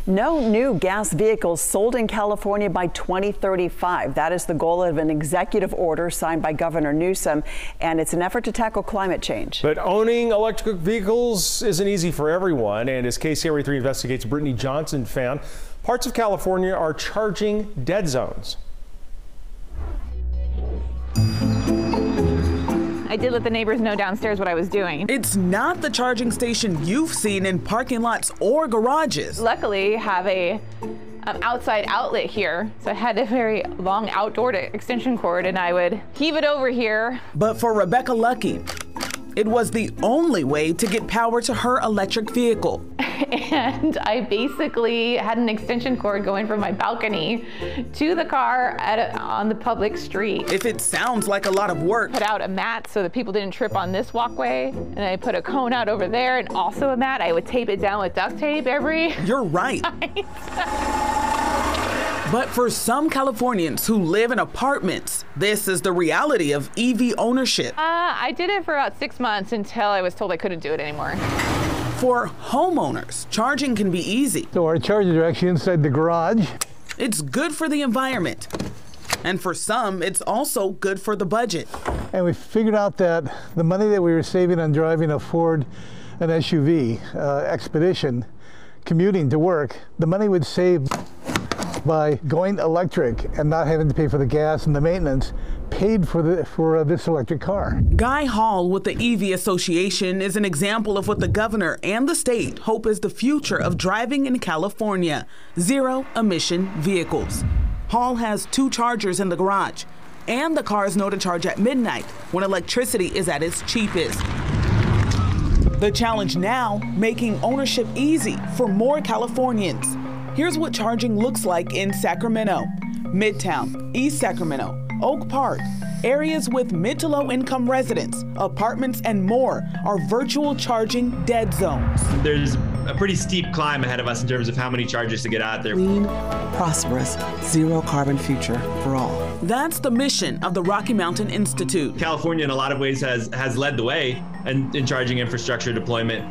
No new gas vehicles sold in California by 2035. That is the goal of an executive order signed by Governor Newsom, and it's an effort to tackle climate change. But owning electric vehicles isn't easy for everyone, and as KCRA 3 investigates, Brittany Johnson found parts of California are charging dead zones. I did let the neighbors know downstairs what I was doing. It's not the charging station you've seen in parking lots or garages. Luckily, have a outside outlet here, so I had a very long outdoor extension cord, and I would heave it over here. But for Rebecca Lucky, it was the only way to get power to her electric vehicle. And I basically had an extension cord going from my balcony to the car on the public street. If it sounds like a lot of work. Put out a mat so that people didn't trip on this walkway, and I put a cone out over there and also a mat. I would tape it down with duct tape every You're right. night. But for some Californians who live in apartments, this is the reality of EV ownership. I did it for about 6 months until I was told I couldn't do it anymore. For homeowners, charging can be easy. So our chargers are actually inside the garage. It's good for the environment. And for some, it's also good for the budget. And we figured out that the money that we were saving on driving a Ford, an SUV, Expedition, commuting to work, the money would save by going electric and not having to pay for the gas and the maintenance paid for this electric car. Guy Hall with the EV Association is an example of what the governor and the state hope is the future of driving in California, zero-emission vehicles. Hall has 2 chargers in the garage, and the cars know to charge at midnight when electricity is at its cheapest. The challenge now, making ownership easy for more Californians. Here's what charging looks like in Sacramento, Midtown, East Sacramento, Oak Park. Areas with mid to low income residents, apartments, and more are virtual charging dead zones. There's a pretty steep climb ahead of us in terms of how many chargers to get out there. Clean, prosperous, zero carbon future for all. That's the mission of the Rocky Mountain Institute. California in a lot of ways has led the way in charging infrastructure deployment.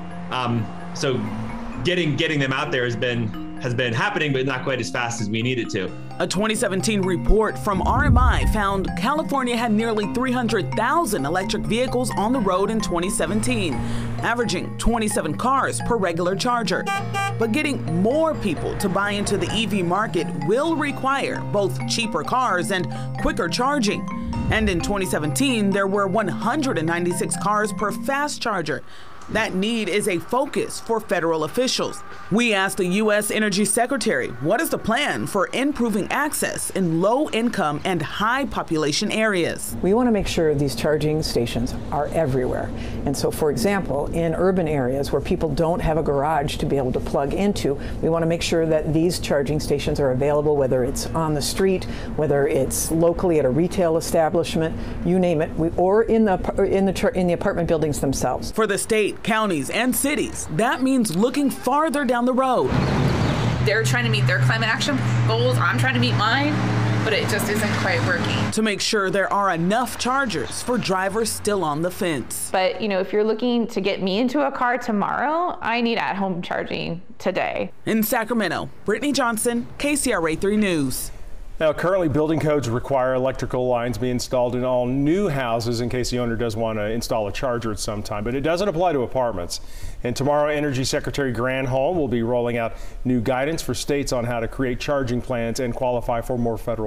So getting them out there has been happening, but not quite as fast as we need it to. A 2017 report from RMI found California had nearly 300,000 electric vehicles on the road in 2017, averaging 27 cars per regular charger. But getting more people to buy into the EV market will require both cheaper cars and quicker charging. And in 2017, there were 196 cars per fast charger. That need is a focus for federal officials. We asked the U.S. Energy Secretary, what is the plan for improving access in low-income and high-population areas? We want to make sure these charging stations are everywhere. And so, for example, in urban areas where people don't have a garage to be able to plug into, we want to make sure that these charging stations are available, whether it's on the street, whether it's locally at a retail establishment, you name it, or in the apartment buildings themselves. For the state, counties, and cities, that means looking farther down the road. They're trying to meet their climate action goals. I'm trying to meet mine, but it just isn't quite working. To make sure there are enough chargers for drivers still on the fence. But, you know, if you're looking to get me into a car tomorrow, I need at-home charging today. In Sacramento, Brittany Johnson, KCRA 3 News. Now, currently building codes require electrical lines be installed in all new houses in case the owner does want to install a charger at some time, but it doesn't apply to apartments. And tomorrow, Energy Secretary Granholm will be rolling out new guidance for states on how to create charging plans and qualify for more federal